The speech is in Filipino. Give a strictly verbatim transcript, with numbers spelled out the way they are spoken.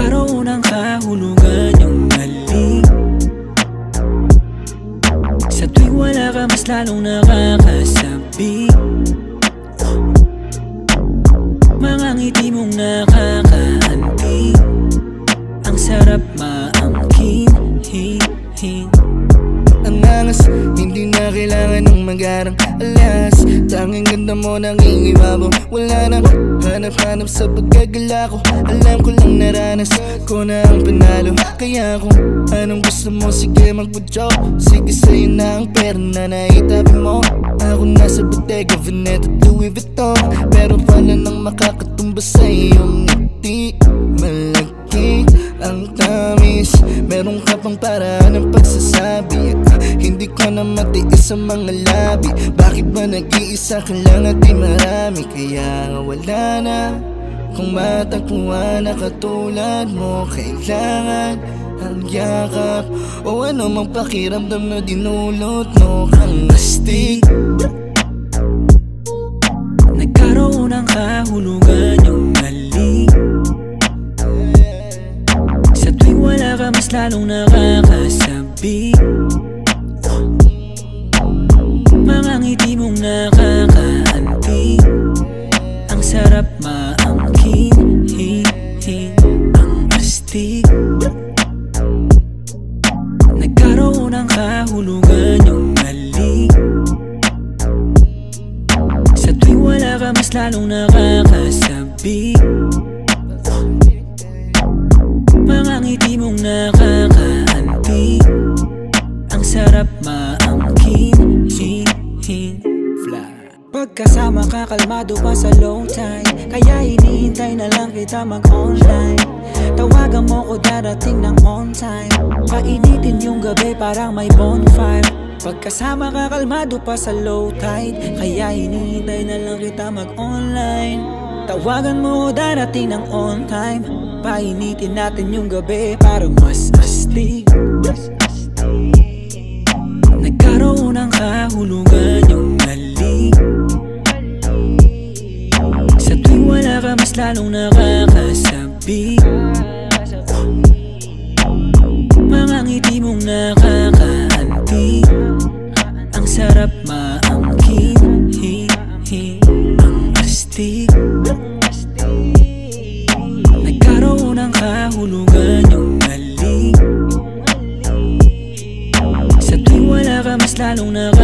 Nagkaroon ng kahulugan yung mali. Sa tuwing wala ka, mas lalong nakakasabi. Mga ngiti mong nakakaantig, ang sarap maangkin-hing. Ang angas, hindi na kailangan ng mag-arang alas. Tanging ganda mo nangingibabaw. Wala nang hanap-hanap sa pagkagala ko. Alam ko lang naranas ko na ang panalo. Kaya kung anong gusto mo, sige magpa-joke. Sige sa'yo na ang pera na naitabi mo. Ako nasa Bottega Veneta, Louis Vuitton. Pero paano nang makakatumba sa iyong ngiti? Malaki ang tamis, meron ka pang paraan ng pagsasabi. ah, Hindi ko na matiis ang mga labi. Bakit ba nag-iisa ka lang at di marami? Kaya nga wala na kung matagpuan na katulad mo. Kailangan ang yakap o ano mang pakiramdam na dinulot mo kang astig. Nagkaroon ng kahulugan yung mali. Sa tuwing wala ka, mas lalong nakakasabi. Mga ngiti mong nakakaantig, ang sarap maangkin-hing. Ang astig. Nagkaroon ng kahulugan yung mali. Sa tuwing wala ka, mas lalong nakakasabi. Mga ngiti mong nakakaantig, ang sarap maangkin-hing. Pagkasama ka, kalmado pa sa low tide. Kaya hinihintay na lang kita mag-online. Tawagan mo ko, darating ng on time. Painitin yung gabi, parang may bonfire. Pagkasama ka, kalmado pa sa low tide. Kaya hinihintay na lang kita mag-online. Tawagan mo, darating ng on time. Painitin natin yung gabi, parang mas astig. Nagkaroon ng kahulugan yung mali. Sa tuwing wala ka, mas lalong nakakasabi. Mga ngiti mong nakakaantig, ang sarap maangkin-hing. Ang astig. Nagkaroon ng kahulugan yung mali. Sa tuwing wala ka, mas lalong nakakasabi.